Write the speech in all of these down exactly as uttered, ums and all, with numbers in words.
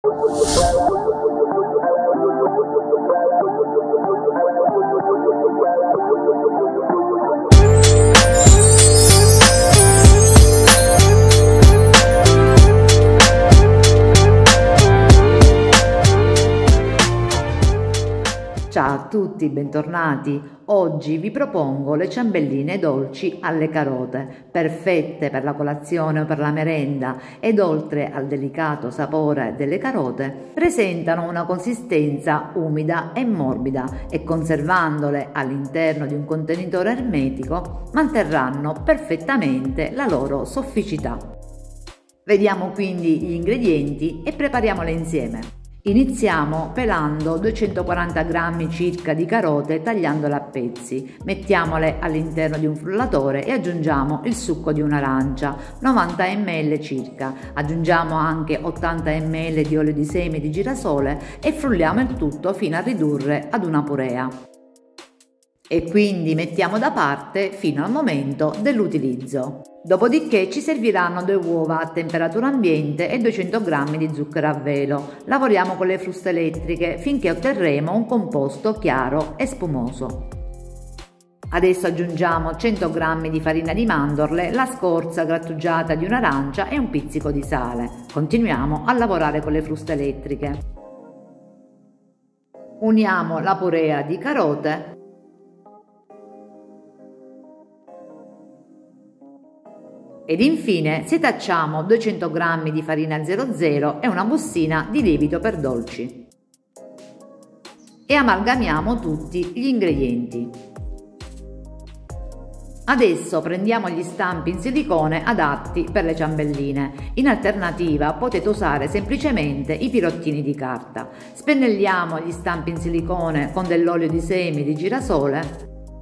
Ciao a tutti, bentornati. Oggi vi propongo le ciambelline dolci alle carote, perfette per la colazione o per la merenda, ed oltre al delicato sapore delle carote, presentano una consistenza umida e morbida e, conservandole all'interno di un contenitore ermetico, manterranno perfettamente la loro sofficità. Vediamo quindi gli ingredienti e prepariamole insieme. Iniziamo pelando duecentoquaranta grammi circa di carote, tagliandole a pezzi. Mettiamole all'interno di un frullatore e aggiungiamo il succo di un'arancia, novanta millilitri circa. Aggiungiamo anche ottanta millilitri di olio di semi di girasole e frulliamo il tutto fino a ridurre ad una purea. E quindi mettiamo da parte fino al momento dell'utilizzo. Dopodiché ci serviranno due uova a temperatura ambiente e duecento grammi di zucchero a velo. Lavoriamo con le fruste elettriche finché otterremo un composto chiaro e spumoso. Adesso aggiungiamo cento grammi di farina di mandorle, la scorza grattugiata di un'arancia e un pizzico di sale. Continuiamo a lavorare con le fruste elettriche. Uniamo la purea di carote ed infine setacciamo duecento grammi di farina zero zero e una bustina di lievito per dolci e amalgamiamo tutti gli ingredienti. Adesso prendiamo gli stampi in silicone adatti per le ciambelline. In alternativa potete usare semplicemente i pirottini di carta. Spennelliamo gli stampi in silicone con dell'olio di semi di girasole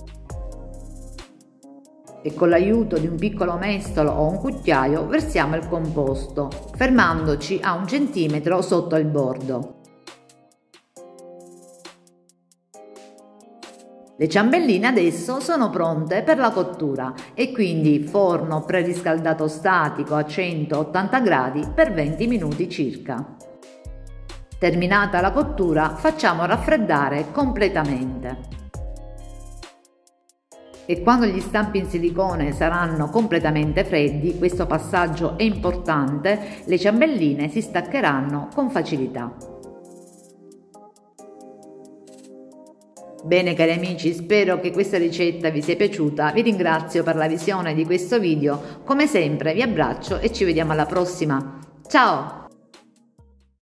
e con l'aiuto di un piccolo mestolo o un cucchiaio versiamo il composto, fermandoci a un centimetro sotto il bordo. Le ciambelline adesso sono pronte per la cottura e quindi forno preriscaldato statico a centottanta gradi per venti minuti circa. Terminata la cottura, facciamo raffreddare completamente. E quando gli stampi in silicone saranno completamente freddi, questo passaggio è importante, le ciambelline si staccheranno con facilità. Bene cari amici, spero che questa ricetta vi sia piaciuta, vi ringrazio per la visione di questo video, come sempre vi abbraccio e ci vediamo alla prossima. Ciao!